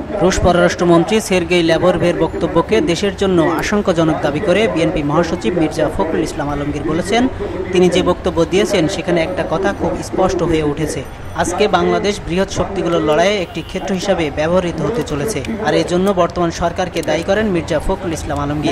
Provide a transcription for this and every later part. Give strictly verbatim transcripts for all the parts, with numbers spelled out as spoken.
রুশ পররাষ্ট্রমন্ত্রী সের্গেই ল্যাভরভের বক্তব্যকে দেশের জন্য আশঙ্কাজনক দাবি করে বিএনপি মহাসচিব মির্জা ফখরুল ইসলাম আলমগীর বলেছেন, তিনি যে বক্তব্য দিয়েছেন সেখানে একটা কথা খুব স্পষ্ট হয়ে উঠেছে। আজকে বাংলাদেশ বৃহৎ শক্তিগুলোর লড়াইয়ে একটি ক্ষেত্র হিসাবে ব্যবহৃত হতে চলেছে, আর এর জন্য বর্তমান সরকারকে দায়ী করেন মির্জা ফখরুল ইসলাম আলমগীর।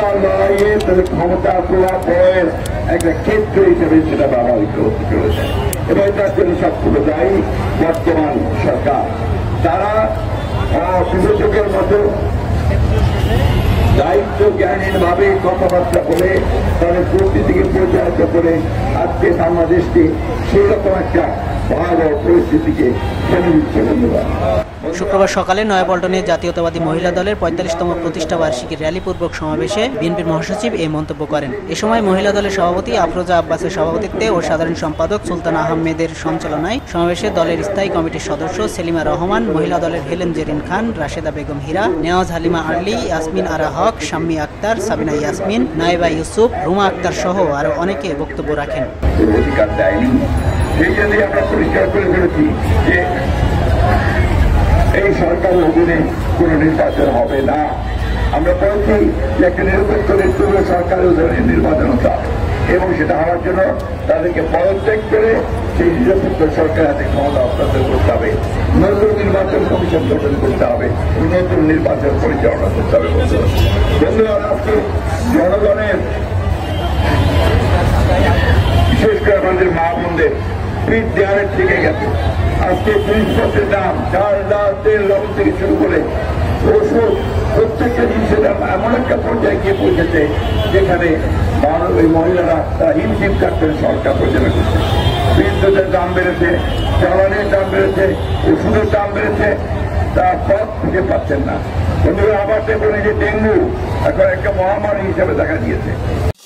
বর্তমান সরকার তারা বিবেচকের মতো দায়িত্ব জ্ঞানীন ভাবে কথাবার্তা বলে তাদের পরিস্থিতিকে পরিচালিত করে আজকে বাংলাদেশকে সেই রকম একটা ভয়াবহ পরিস্থিতিকে ফেলে দিচ্ছে। ধন্যবাদ। শুক্রবার সকালে নয়াপল্টনে জাতীয়তাবাদী মহিলা দলের পঁয়তাল্লিশতম প্রতিষ্ঠা বার্ষিকী র্যালিপূর্বক সমাবেশে বিএনপির মহাসচিব এই মন্তব্য করেন। এ সময় মহিলা দলের সভাপতি আফরোজা আব্বাসের সভাপতিত্বে ও সাধারণ সম্পাদক সুলতানা আহমেদের সঞ্চালনায় সমাবেশে দলের স্থায়ী কমিটির সদস্য সেলিমা রহমান, মহিলা দলের হেলেন জেরিন খান, রাশেদা বেগম হীরা, নেওয়াজ হালিমা আর্লি, ইয়াসমিন আরা হক, শাম্মী আক্তার, সাবিনা ইয়াসমিন, নাইবা ইউসুফ, রুমা আক্তার সহ আরো অনেকে বক্তব্য রাখেন। এই সরকারের অধীনে কোন নির্বাচন হবে না। আমরা বলছি যে একটা নিরপেক্ষ নেতৃত্ব সরকারের অধীনে নির্বাচন হতে হবে এবং সেটা হওয়ার জন্য তাদেরকে পদত্যাগ করে সেই নিরপেক্ষ সরকার হাতে ক্ষমতা হস্তান্তর করতে হবে, নতুন নির্বাচন কমিশন গঠন করতে হবে, নতুন নির্বাচন পরিচালনা করতে হবে। বন্ধুরা, আজকে জনগণের বিশেষ করে আমাদের মা বোনদের পিঠ দেওয়ারের থেকে গেছে। আজকে জিনিসপত্রের দাম, চাল, ডাল, তেল, লবণ থেকে শুরু করে ওষুধ, প্রত্যেকটা জিনিসের দাম এমন একটা পর্যায়ে গিয়ে পৌঁছেছে যেখানে মানব এই মহিলারা তারা হিমশিম কাটছেন সরকার পরিচালনা করছে। বিদ্যুতের দাম বেড়েছে, জ্বালানির দাম বেড়েছে, ওষুধের দাম বেড়েছে, তারা পথ খুঁজে পাচ্ছেন না। বন্ধুরা, আবার দেখুন এই যে ডেঙ্গু এখন একটা মহামারী হিসেবে দেখা দিয়েছে।